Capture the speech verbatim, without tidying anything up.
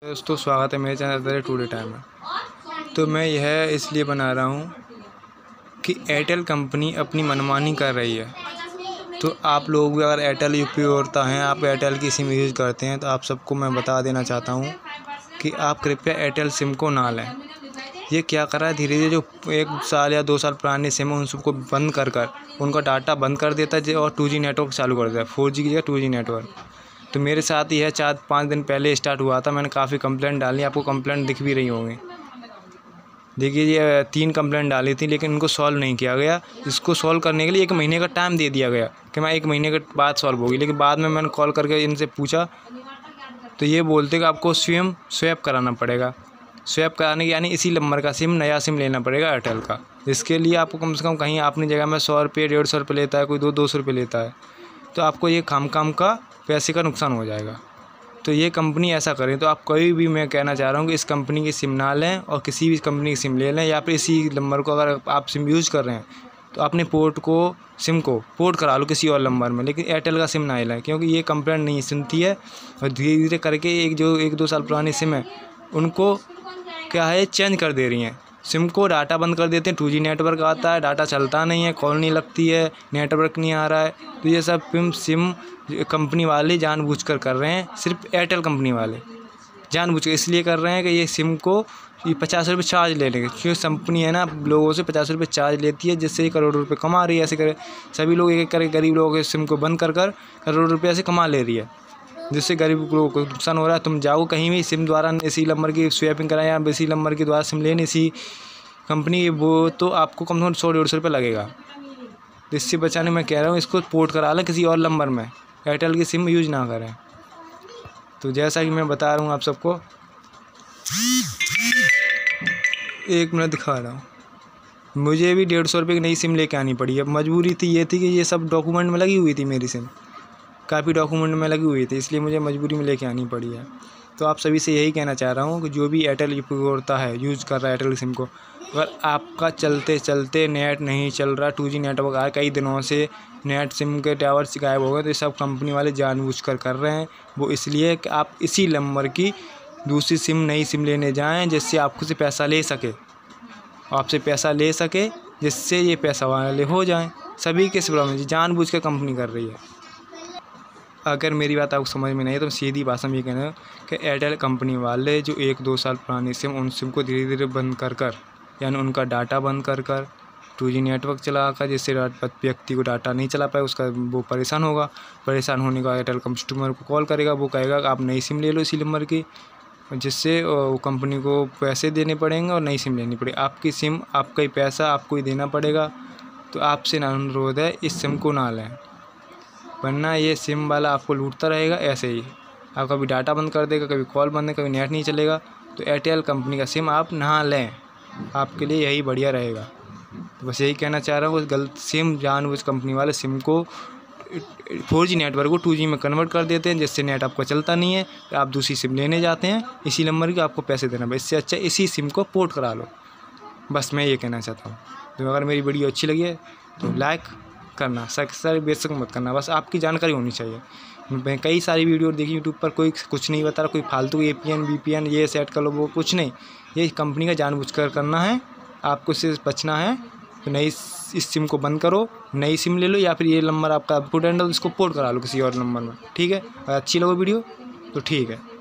दोस्तों स्वागत है मेरे चैनल पर टुडे टाइम में। तो मैं यह इसलिए बना रहा हूँ कि एयरटेल कंपनी अपनी मनमानी कर रही है। तो आप लोग भी अगर एयरटेल उपयोगकर्ता हैं, आप एयरटेल की सिम यूज़ करते हैं, तो आप सबको मैं बता देना चाहता हूँ कि आप कृपया एयरटेल सिम को ना लें। ये क्या कर रहा है, धीरे धीरे जो एक साल या दो साल पुराने सिम है उन सबको बंद कर कर उनका डाटा बंद कर देता है और टू जी नेटवर्क चालू कर देता है, फोर जी की जगह टू जी नेटवर्क। तो मेरे साथ यह चार पाँच दिन पहले स्टार्ट हुआ था। मैंने काफ़ी कंप्लेंट डाली, आपको कंप्लेंट दिख भी रही होंगी। देखिए ये तीन कंप्लेंट डाली थी लेकिन इनको सॉल्व नहीं किया गया। इसको सॉल्व करने के लिए एक महीने का टाइम दे दिया गया कि मैं एक महीने के बाद सॉल्व होगी, लेकिन बाद में मैंने कॉल करके इनसे पूछा तो ये बोलते कि आपको सिम स्वैप कराना पड़ेगा। स्वैप कराने की यानी इसी नंबर का सिम नया सिम लेना पड़ेगा एयरटेल का। इसके लिए आपको कम से कम कहीं अपनी जगह में सौ रुपये डेढ़ सौ रुपये लेता है, कोई दो दो सौ रुपये लेता है, तो आपको ये काम काम का पैसे का नुकसान हो जाएगा। तो ये कंपनी ऐसा करें तो आप कोई भी, मैं कहना चाह रहा हूँ कि इस कंपनी की सिम ना लें और किसी भी कंपनी की सिम ले लें, या फिर इसी नंबर को अगर आप सिम यूज़ कर रहे हैं तो अपने पोर्ट को सिम को पोर्ट करा लो किसी और नंबर में, लेकिन एयरटेल का सिम ना लें, क्योंकि ये कंप्लेंट नहीं सुनती है। और धीरे धीरे करके एक जो एक दो साल पुरानी सिम है उनको क्या है चेंज कर दे रही हैं। सिम को डाटा बंद कर देते हैं, टू जी नेटवर्क आता है, डाटा चलता नहीं है, कॉल नहीं लगती है, नेटवर्क नहीं आ रहा है। तो ये सब सिम सिम कंपनी वाले जानबूझकर कर रहे हैं। सिर्फ एयरटेल कंपनी वाले जानबूझकर इसलिए कर रहे हैं कि ये सिम को ये पचास रुपये चार्ज ले लेंगे, क्योंकि कंपनी है ना लोगों से पचास रुपये चार्ज लेती है, जिससे ये करोड़ों रुपये कमा रही है। ऐसे करे सभी लोग एक एक करके गरीब लोगों के सिम को बंद कर कर करोड़ों रुपये ऐसे कमा ले रही है, जिससे गरीब लोगों को नुकसान हो रहा है। तुम जाओ कहीं भी सिम द्वारा इसी नंबर की स्वैपिंग कराएं या इसी नंबर के द्वारा सिम लेने इसी कंपनी की, वो तो आपको कम से कम सौ डेढ़ सौ रुपये लगेगा। इससे बचाने मैं कह रहा हूँ इसको पोर्ट करा लें किसी और नंबर में, एयरटेल की सिम यूज ना करें। तो जैसा कि मैं बता रहा हूँ आप सबको, एक मिनट दिखा रहा हूँ, मुझे भी डेढ़ सौ रुपये की नई सिम लेके आनी पड़ी है। मजबूरी थी ये थी कि ये सब डॉक्यूमेंट में लगी हुई थी, मेरी सिम काफ़ी डॉक्यूमेंट में लगी हुई थी, इसलिए मुझे मजबूरी में लेके आनी पड़ी है। तो आप सभी से यही कहना चाह रहा हूँ कि जो भी एयरटेल उपयोगकर्ता है, यूज़ कर रहा है एयरटेल सिम को, अगर आपका चलते चलते नेट नहीं चल रहा, टू जी नेटवर्क आया कई दिनों से, नेट सिम के टावर्स गायब हो गए, तो ये सब कंपनी वाले जानबूझकर कर रहे हैं। वो इसलिए कि आप इसी नंबर की दूसरी सिम नई सिम लेने जाएँ, जिससे आपको से पैसा ले सके, आपसे पैसा ले सके, जिससे ये पैसा वाले हो जाएँ। सभी के प्रॉब्लम जानबूझ कर कंपनी कर रही है। अगर मेरी बात आपको समझ में नहीं है तो सीधी भाषा में ये कहना है कि एयरटेल कंपनी वाले जो एक दो साल पुरानी सिम, उन सिम को धीरे धीरे बंद कर कर, यानी उनका डाटा बंद कर कर टू जी नेटवर्क चला कर, जिससे व्यक्ति को डाटा नहीं चला पाए, उसका वो परेशान होगा। परेशान होने का एयरटेल कस्टमर को कॉल करेगा, वो कहेगा कि आप नई सिम ले लो इसी नंबर की, जिससे वो कंपनी को पैसे देने पड़ेंगे और नई सिम लेनी पड़ेगी। आपकी सिम आपका ही पैसा आपको ही देना पड़ेगा। तो आपसे अनुरोध है इस सिम को ना लें, वरना ये सिम वाला आपको लूटता रहेगा। ऐसे ही आप कभी डाटा बंद कर देगा, कभी कॉल बंद है, कभी नेट नहीं चलेगा। तो एयरटेल कंपनी का सिम आप ना लें, आपके लिए यही बढ़िया रहेगा। तो बस यही कहना चाह रहा हूँ, उस गलत सिम जानबूझ कंपनी वाले सिम को फोर जी नेटवर्क को टू जी में कन्वर्ट कर देते हैं, जिससे नेट आपका चलता नहीं है। आप दूसरी सिम लेने जाते हैं इसी नंबर की, आपको पैसे देना पड़े। इससे अच्छा इसी सिम को पोर्ट करा लो। बस मैं ये कहना चाहता हूँ। तो अगर मेरी वीडियो अच्छी लगी है तो लाइक करना, सर बेशक मत करना, बस आपकी जानकारी होनी चाहिए। मैं कई सारी वीडियो देखी यूट्यूब पर, कोई कुछ नहीं बता रहा, कोई फालतू A P N V P N ये सेट कर लो, वो कुछ नहीं। ये कंपनी का जानबूझकर करना है, आपको इससे बचना है। तो नई इस सिम को बंद करो, नई सिम ले लो, या फिर ये नंबर आपका पुट एंड इसको पोर्ट करा लो किसी और नंबर में। ठीक है, अगर अच्छी लगे वीडियो तो ठीक है।